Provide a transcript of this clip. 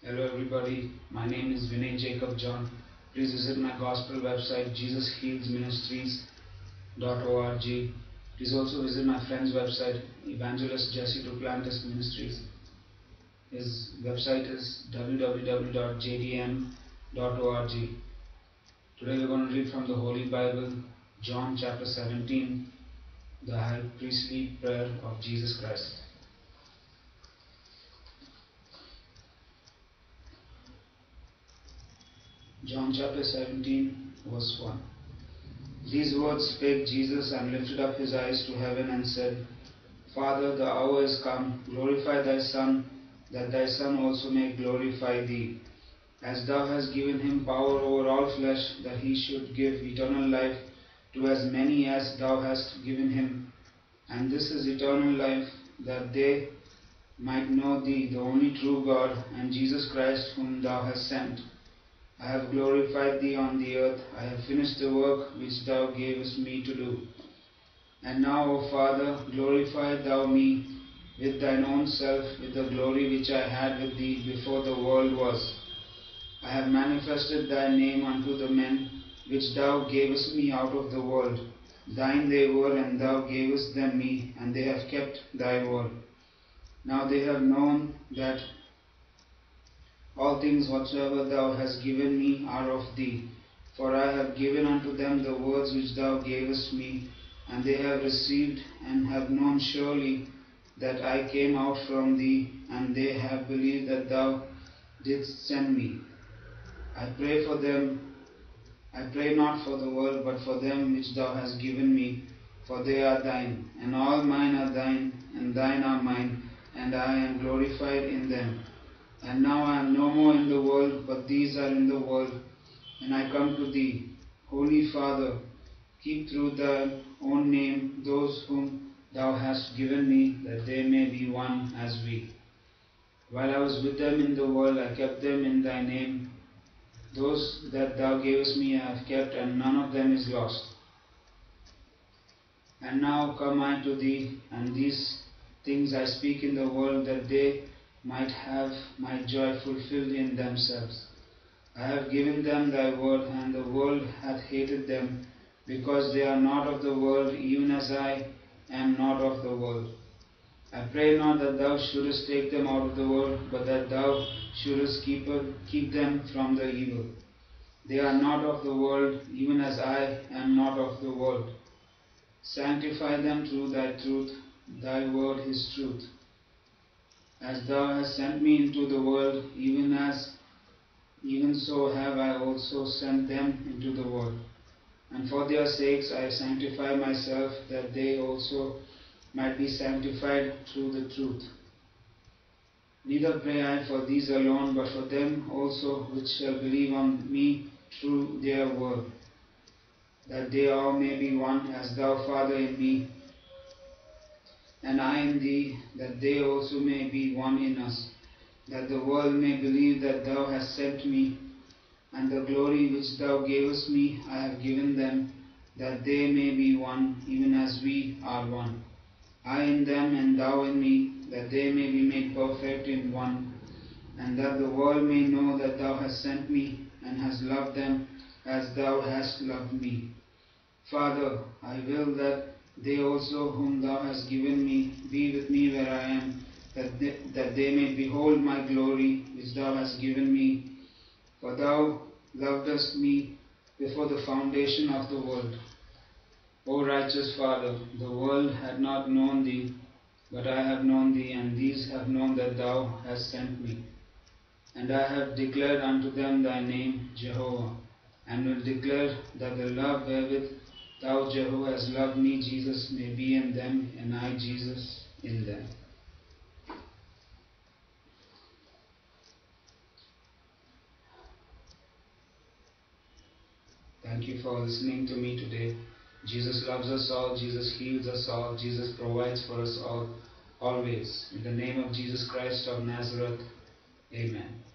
Hello everybody, my name is Vinay Jacob John. Please visit my gospel website jesushealsministries.org. Please also visit my friend's website Evangelist Jesse Duplantis Ministries. His website is www.jdm.org. Today we're going to read from the Holy Bible, John chapter 17, the high priestly prayer of Jesus Christ. John chapter 17, verse 1. These words spake Jesus, and lifted up his eyes to heaven, and said, Father, the hour is come. Glorify thy Son, that thy Son also may glorify thee, as thou hast given him power over all flesh, that he should give eternal life to as many as thou hast given him. And this is eternal life, that they might know thee, the only true God, and Jesus Christ, whom thou hast sent. I have glorified thee on the earth. I have finished the work which thou gavest me to do. And now, O Father, glorify thou me with thine own self, with the glory which I had with thee before the world was. I have manifested thy name unto the men which thou gavest me out of the world. Thine they were, and thou gavest them me, and they have kept thy word. Now they have known that all things whatsoever thou hast given me are of thee. For I have given unto them the words which thou gavest me, and they have received, and have known surely that I came out from thee, and they have believed that thou didst send me. I pray for them. I pray not for the world, but for them which thou hast given me, for they are thine, and all mine are thine, and thine are mine, and I am glorified in them. And now I am no more in the world, but these are in the world, and I come to thee. Holy Father, keep through thy own name those whom thou hast given me, that they may be one as we. While I was with them in the world, I kept them in thy name. Those that thou gavest me I have kept, and none of them is lost. And now come I to thee, and these things I speak in the world, that they might have my joy fulfilled in themselves. I have given them thy word, and the world hath hated them, because they are not of the world, even as I am not of the world. I pray not that thou shouldest take them out of the world, but that thou shouldest keep them from the evil. They are not of the world, even as I am not of the world. Sanctify them through thy truth. Thy word is truth. As thou hast sent me into the world, even so have I also sent them into the world. And for their sakes I sanctify myself, that they also might be sanctified through the truth. Neither pray I for these alone, but for them also which shall believe on me through their word, that they all may be one, as thou, Father, in me, and I in thee, that they also may be one in us, that the world may believe that thou hast sent me. And the glory which thou gavest me I have given them, that they may be one, even as we are one. I in them, and thou in me, that they may be made perfect in one, and that the world may know that thou hast sent me, and hast loved them as thou hast loved me. Father, I will that they also whom thou hast given me be with me where I am, that they may behold my glory which thou hast given me. For thou lovedest me before the foundation of the world. O righteous Father, the world had not known thee, but I have known thee, and these have known that thou hast sent me. And I have declared unto them thy name, Jehovah, and will declare that the love wherewith thou, Jehovah, hast loved me, Jesus, may be in them, and I, Jesus, in them. Thank you for listening to me today. Jesus loves us all. Jesus heals us all. Jesus provides for us all, always. In the name of Jesus Christ of Nazareth, amen.